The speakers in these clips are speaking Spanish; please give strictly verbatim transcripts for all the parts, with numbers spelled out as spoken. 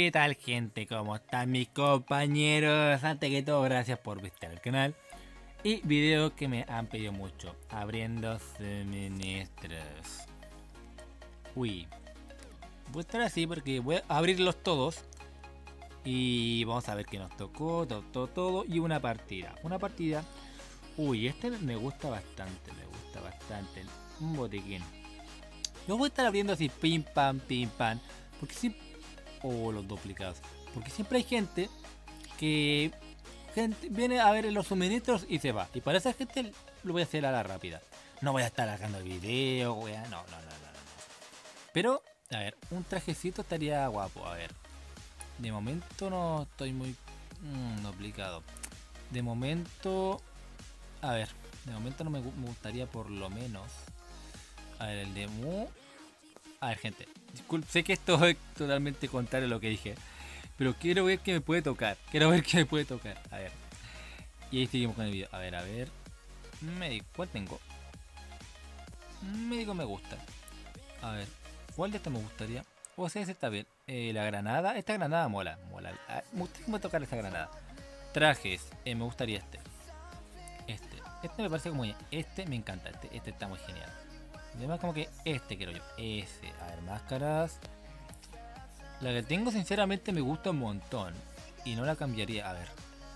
¿Qué tal, gente? ¿Cómo están mis compañeros? Antes que todo, gracias por visitar el canal. Y videos que me han pedido mucho. Abriendo suministros. Uy. Voy a estar así porque voy a abrirlos todos. Y vamos a ver qué nos tocó. Todo, todo, todo. Y una partida. Una partida. Uy, este me gusta bastante. Me gusta bastante. Un botiquín. Yo voy a estar abriendo así. Pim, pam, pim, pam. Porque si... O los duplicados. Porque siempre hay gente que gente viene a ver los suministros y se va. Y para esa gente lo voy a hacer a la rápida. No voy a estar haciendo el video, voy a... No, no, no, no, no. Pero, a ver, un trajecito estaría guapo. A ver. De momento no estoy muy mmm, duplicado. De momento... A ver. De momento no me, me gustaría por lo menos... A ver, el de Mu... A ver, gente, disculpe, sé que esto es totalmente contrario a lo que dije, pero quiero ver qué me puede tocar. Quiero ver qué me puede tocar. A ver. Y ahí seguimos con el video. A ver, a ver. Médico, ¿cuál tengo? Médico me gusta. A ver, ¿cuál de estos me gustaría? O sea, ese está bien. Eh, la granada, esta granada mola. Mola. Ah, me gustaría tocar esa granada. Trajes, eh, me gustaría este. Este. Este me parece como bien. Este me encanta. Este, este está muy genial. Además como que este quiero yo. Ese. A ver, máscaras. La que tengo sinceramente me gusta un montón. Y no la cambiaría. A ver.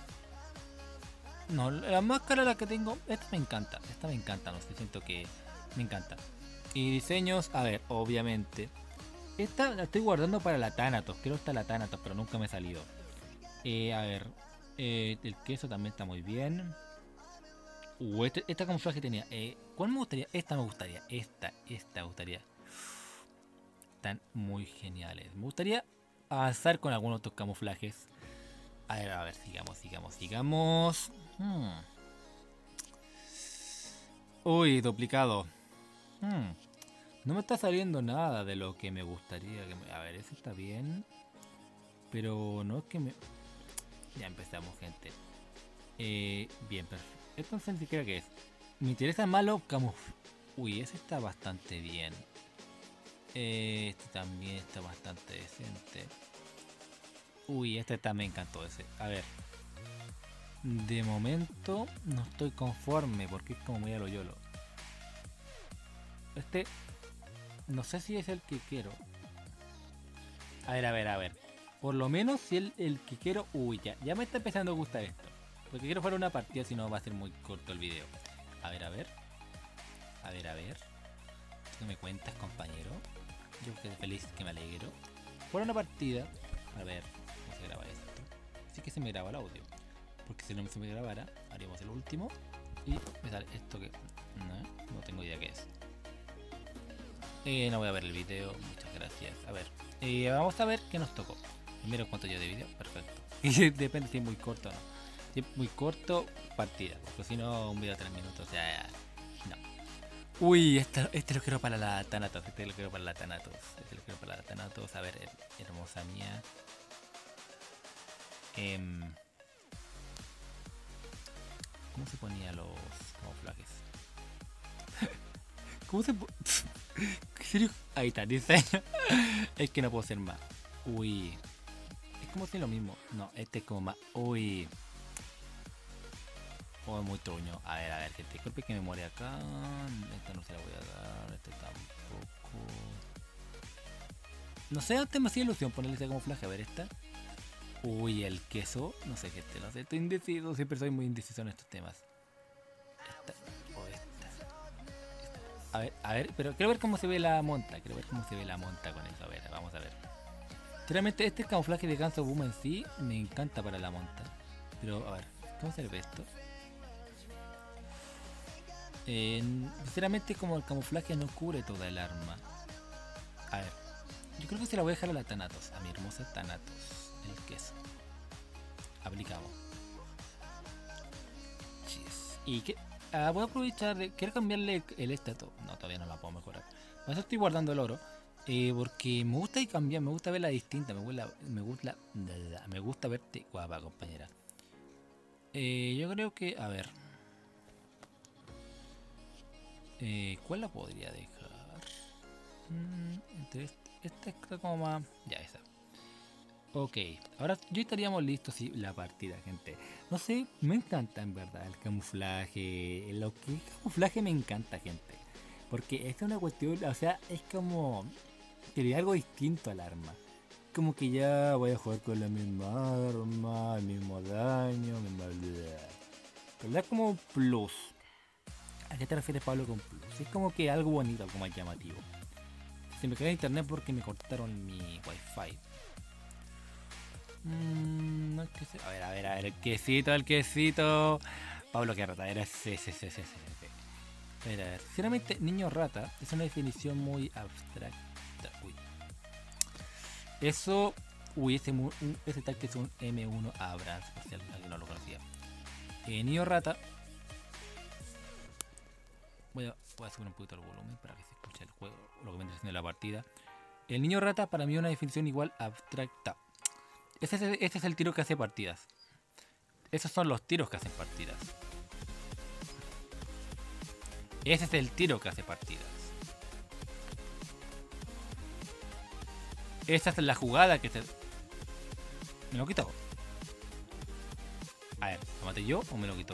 No, la máscara la que tengo. Esta me encanta. Esta me encanta. No sé, siento que me encanta. Y diseños. A ver, obviamente. Esta la estoy guardando para la Thanatos. Quiero esta la Thanatos, pero nunca me ha salido. Eh, a ver. Eh, el queso también está muy bien. Uh, este, esta camuflaje tenía. Eh, ¿Cuál me gustaría? Esta me gustaría. Esta, esta me gustaría. Están muy geniales. Me gustaría avanzar con algunos otros camuflajes. A ver, a ver, sigamos, sigamos, sigamos. Hmm. Uy, duplicado. Hmm. No me está saliendo nada de lo que me gustaría. Que me... A ver, ese está bien. Pero no es que me... Ya empezamos, gente. Eh, bien, perfecto. Esto no sé ni siquiera qué es. Me interesa más los camuflajes. Uy, ese está bastante bien. Eh, este también está bastante decente. Uy, este también me encantó ese. A ver. De momento no estoy conforme porque es como muy a lo yolo. Este... No sé si es el que quiero. A ver, a ver, a ver. Por lo menos si el, el que quiero... Uy, ya. Ya me está empezando a gustar esto. Porque quiero jugar una partida, si no va a ser muy corto el video. A ver, a ver. A ver, a ver. ¿Qué me cuentas, compañero? Yo quedé feliz, que me alegro. Por una partida. A ver, ¿cómo se graba esto? Sí que se me graba el audio. Porque si no se me grabara, haríamos el último. Y me sale esto que... No, no tengo idea qué es. Eh, no voy a ver el video, muchas gracias. A ver, eh, vamos a ver qué nos tocó. Primero cuánto yo de video, perfecto. Y depende si es muy corto o no. Si es muy corto, partida. Porque si no, un video de tres minutos, ya, ya. No. Uy, este, este lo quiero para la Thanatos. Este lo quiero para la Thanatos. Este lo quiero para la Thanatos. A ver, hermosa mía. Eh, ¿Cómo se ponía los camuflajes? ¿Cómo se pone? ¿En serio? Ahí está, diseño. Es que no puedo hacer más. Uy. Es como si lo mismo. No, este es como más. Uy. Oh, muy truño. A ver, a ver, gente. Disculpe que me muere acá. Esta no se la voy a dar. Este tampoco. No sé, antes me hacía ilusión ponerle ese camuflaje. A ver, esta. Uy, el queso. No sé, gente. No sé, estoy indeciso. Siempre soy muy indeciso en estos temas. Esta. O esta. A ver, a ver, pero quiero ver cómo se ve la monta. Quiero ver cómo se ve la monta con eso. A ver, vamos a ver. Sinceramente, este camuflaje de Ganso Boom en sí me encanta para la monta. Pero, a ver, ¿cómo se ve esto? Eh, sinceramente, como el camuflaje no cubre toda el arma. A ver, yo creo que se la voy a dejar a la Thanatos. A mi hermosa Thanatos. El queso. Aplicamos. Cheers. Y que... Ah, voy a aprovechar de... Quiero cambiarle el estatus. No, todavía no la puedo mejorar. Por eso estoy guardando el oro. Eh, porque me gusta y cambiar. Me gusta verla distinta. Me gusta... Me gusta, me gusta verte guapa, compañera. Eh, yo creo que... A ver. Eh, ¿Cuál la podría dejar? Mm, entre este, esta es como más... Ya, esa. Ok, ahora yo estaríamos listos si la partida, gente. No sé, me encanta en verdad el camuflaje. Lo que es camuflaje me encanta, gente. Porque esta es una cuestión, o sea, es como quería algo distinto al arma. Como que ya voy a jugar con la misma arma, el mismo daño, misma... Pero da como un plus. ¿A qué te refieres, Pablo, con plus? Es como que algo bonito, algo más llamativo. Se me cae internet porque me cortaron mi wifi. Mm, no, que se... A ver, a ver, a ver, el quesito, el quesito. Pablo, qué rata, era ese, ese, ese, ese. A ver, a ver. Sinceramente, niño rata es una definición muy abstracta. Uy. Eso. Uy, ese, ese tag es un eme uno Abrams, por si alguien no lo conocía. Eh, niño rata. Voy a, voy a subir un poquito el volumen para que se escuche el juego, lo que me haciendo la partida. El niño rata para mí es una definición igual abstracta. Ese es, el, ese es el tiro que hace partidas. Esos son los tiros que hacen partidas. Ese es el tiro que hace partidas. Esa es la jugada que se... ¿Me lo quitó? A ver, ¿lo maté yo o me lo quitó?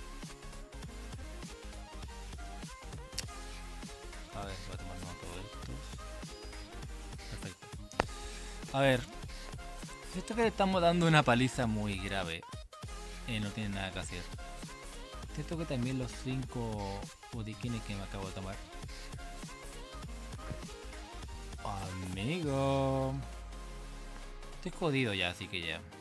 A ver, voy a tomar nota de estos. Perfecto. A ver. Siento que le estamos dando una paliza muy grave. Eh, no tiene nada que hacer. Siento que también los cinco botiquines que me acabo de tomar. Amigo. Estoy jodido ya, así que ya.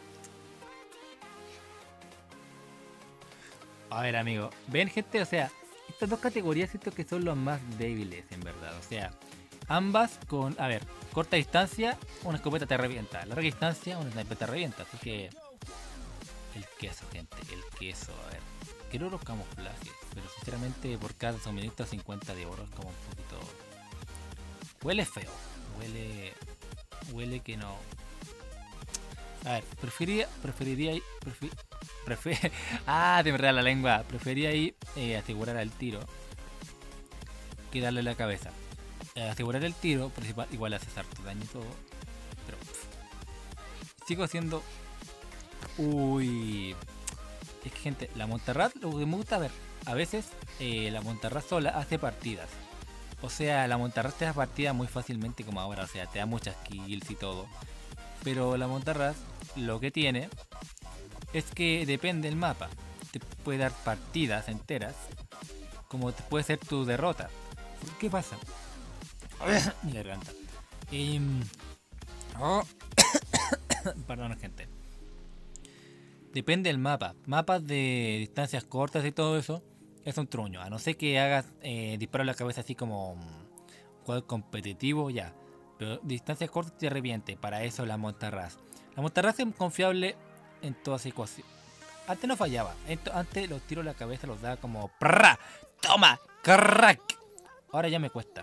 A ver, amigo. ¿Ven, gente? O sea, estas dos categorías siento que son los más débiles, en verdad. O sea, ambas con... A ver, corta distancia, una escopeta te revienta. Larga distancia, una sniper te revienta. Así que... El queso, gente. El queso. A ver. Quiero los camuflajes. Pero sinceramente, por cada suministro cincuenta de oro es como un poquito... Huele feo. Huele... Huele que no... A ver, preferiría... Preferiría... Prefer, prefer, ah, te me enreda la lengua. Preferiría ahí eh, asegurar el tiro que darle la cabeza. Eh, asegurar el tiro, principal, igual hace harto daño y todo. Pero... Pff, sigo haciendo... Uy... Es que, gente, la Montserrat, lo que me gusta ver, a veces eh, la Montserrat sola hace partidas. O sea, la Montserrat te da partidas muy fácilmente como ahora, o sea, te da muchas kills y todo. Pero la Montserrat lo que tiene es que depende del mapa. Te puede dar partidas enteras, como te puede ser tu derrota. ¿Qué pasa? Mi garganta. Eh, oh. Perdón, gente. Depende del mapa. Mapas de distancias cortas y todo eso es un truño. A no ser que hagas eh, disparo a la cabeza así como um, juego competitivo, ya. Pero distancias cortas te reviente. Para eso la Montserrat. La Montserrat es confiable en todas ecuaciones. Antes no fallaba. Antes los tiros a la cabeza los daba como ¡prra! ¡Toma! ¡Crack! Ahora ya me cuesta.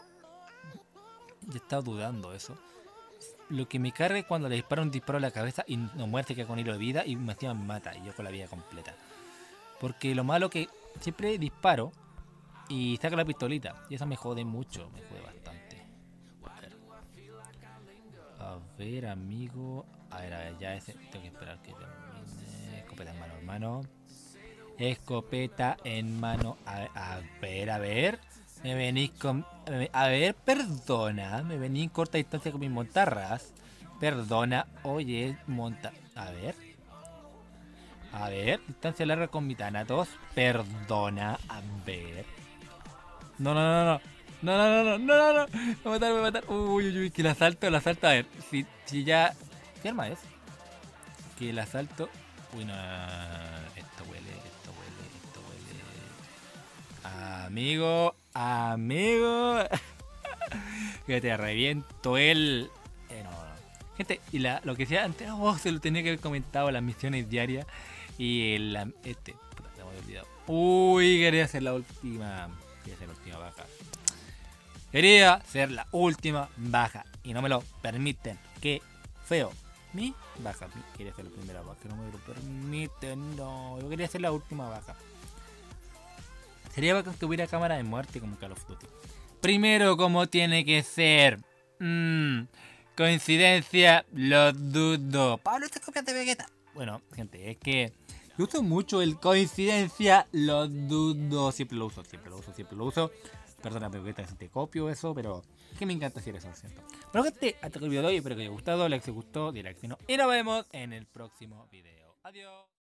Ya estaba dudando eso. Lo que me carga es cuando le disparo un disparo a la cabeza y no muere, se queda con hilo de vida y me encima me mata y yo con la vida completa. Porque lo malo que siempre disparo y saco la pistolita y eso me jode mucho, me jode bastante. A ver, a ver amigo, a ver, a ver, ya ese, tengo que esperar que termine. Escopeta en mano, hermano. Escopeta en mano, a, a ver, a ver. Me venís con... A ver, perdona. Me venís en corta distancia con mis montarras. Perdona. Oye, monta... A ver. A ver. Distancia larga con mi Thanatos. Perdona. A ver. No, no, no, no. No, no, no, no, no, no, no. Me va a matar, me va a matar. Uy, uy, uy. Que el asalto, el asalto. A ver. Si, si ya... ¿Qué arma es? Que el asalto... Uy, no, no, no, no. Esto huele, esto huele, esto huele... Amigo... Amigo, que te reviento el... Eh, no, no. Gente, y la, lo que decía antes, oh, se lo tenía que haber comentado, las misiones diarias. Y el... Este, puta, se me había olvidado. Uy, quería ser la última... Quería ser la última baja. Quería ser la última baja. Y no me lo permiten. Qué feo. Mi baja. Mi, quería ser la primera baja. No me lo permiten. No, yo quería ser la última baja. Sería bacán que tuviera cámara de muerte como Call of Duty. Primero, como tiene que ser. Mmm. Coincidencia, lo dudo. Pablo, ¿estás copiando de Vegeta? Bueno, gente, es que yo uso mucho el coincidencia, lo dudo. Siempre lo uso, siempre lo uso, siempre lo uso. Perdóname, Vegeta, si te copio eso, pero es que me encanta hacer eso, ¿cierto? Bueno, gente, hasta que el video de hoy, espero que les haya gustado. Like si gustó, direct si no. Y nos vemos en el próximo video. Adiós.